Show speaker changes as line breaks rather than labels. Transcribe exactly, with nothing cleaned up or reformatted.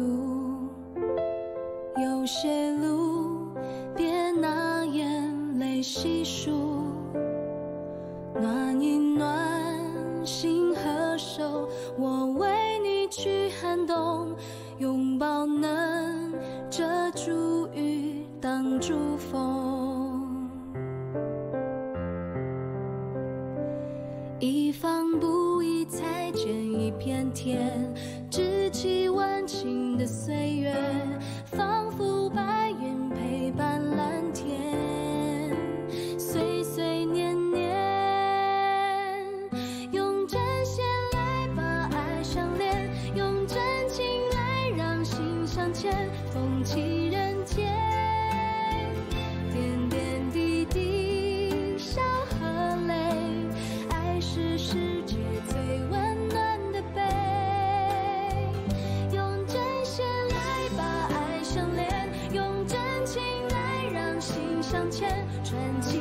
独。有些路别拿眼泪细数，暖一暖心和手，我为你去寒冬，拥抱能遮住雨，挡住风。一方不移才见一片天，知己万顷的岁月，仿佛白云陪伴蓝天，岁岁年年，用针线来把爱相连，用真情来让心相牵，风起人间，点点滴滴笑和泪，爱是世界最温暖的悲，用针线来把爱相连，用真情来让心相牵，传奇